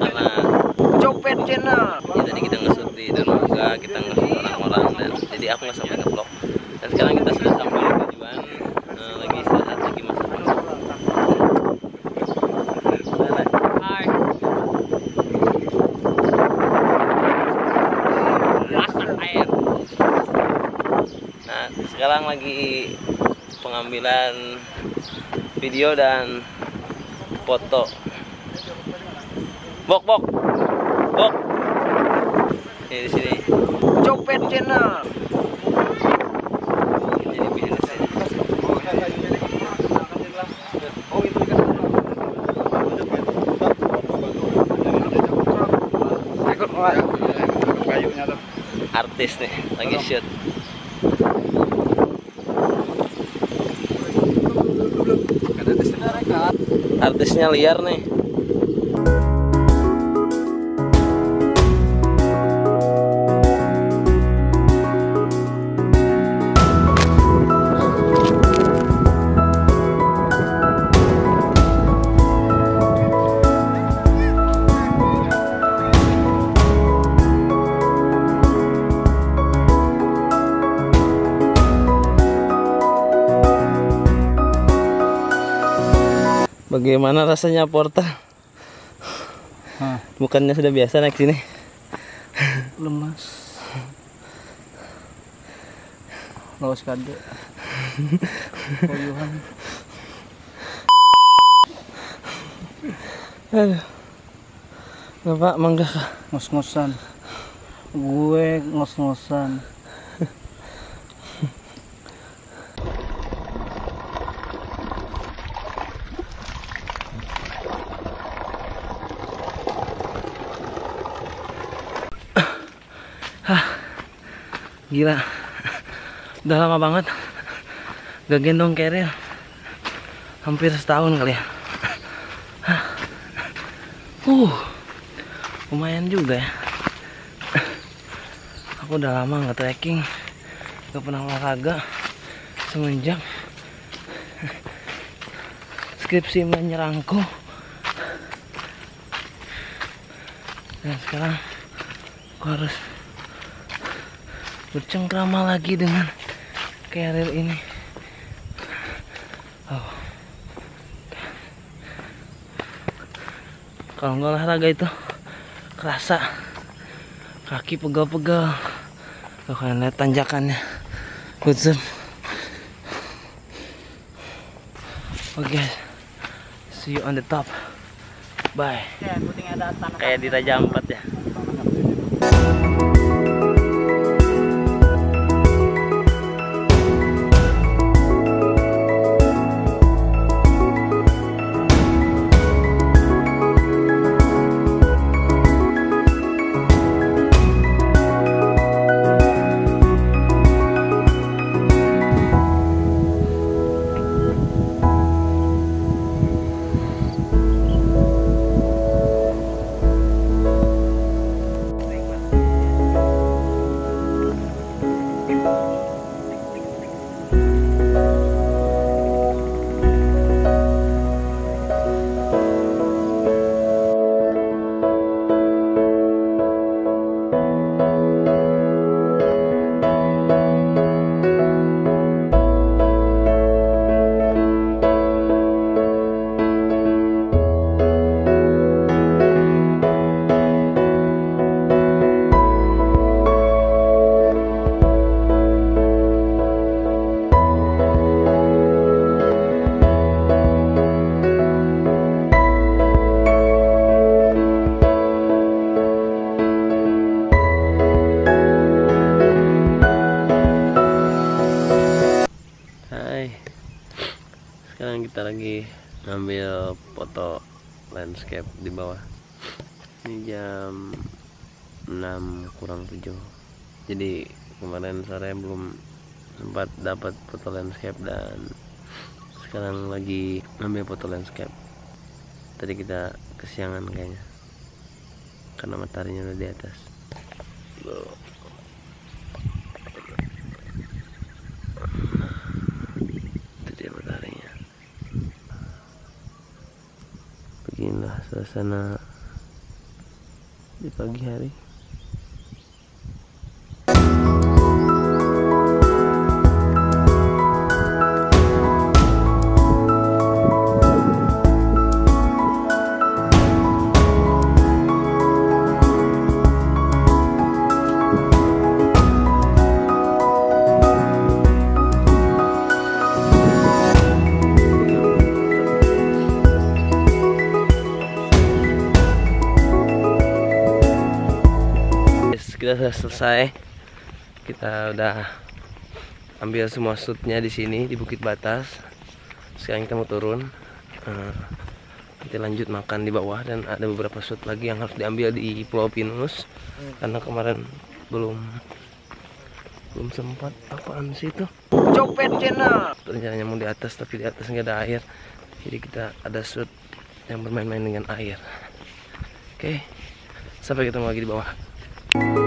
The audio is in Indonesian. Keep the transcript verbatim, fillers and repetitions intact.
karena Copet channel. ya tadi kita nge-shoot di dermaga, kita nge-shoot orang-orang, dan jadi aku nggak sampai nge-vlog. Dan sekarang kita sudah sampai di tujuan, uh, lagi istirahat, lagi masak. Hai. Masak air. Nah, sekarang lagi pengambilan video dan foto. Bok, bok, bok. Ini di sini. Copet channel. Jadi bisnis ini. Artis nih, lagi shoot. Artisnya liar nih. Bagaimana rasanya porter? Hah. Bukannya sudah biasa naik sini? Lemas. Lawas kade. Koyuhan. Aduh. Bapak mangga kah? Ngos-ngosan. Gue ngos-ngosan. Hah, gila, udah lama banget gak gendong keril, hampir setahun kali ya. Hah. Uh, lumayan juga ya. Aku udah lama nggak trekking, gak pernah olahraga semenjak skripsi menyerangku. Dan sekarang aku harus bercengkrama lagi dengan keril ini. Oh. Kalau nggak olahraga itu kerasa kaki pegal-pegal. Tuh kalian lihat tanjakannya. Good zoom. Oke, okay. See you on the top. Bye. Kayak di Raja Ampat ya. Sekarang kita lagi ngambil foto landscape di bawah. Ini jam enam kurang tujuh. Jadi kemarin sore belum sempat dapat foto landscape dan sekarang lagi ngambil foto landscape. Tadi kita kesiangan kayaknya karena mataharinya udah di atas. Loh. Beginilah suasana di pagi hari. Kita sudah selesai. Kita udah ambil semua shootnya di sini di Bukit Batas. Sekarang kita mau turun. Uh, kita lanjut makan di bawah dan ada beberapa shoot lagi yang harus diambil di Pulau Pinus karena kemarin belum belum sempat. Apaan sih itu? Copet channel. Rencananya mau di atas tapi di atas nggak ada air. Jadi kita ada shoot yang bermain-main dengan air. Oke, sampai ketemu lagi di bawah.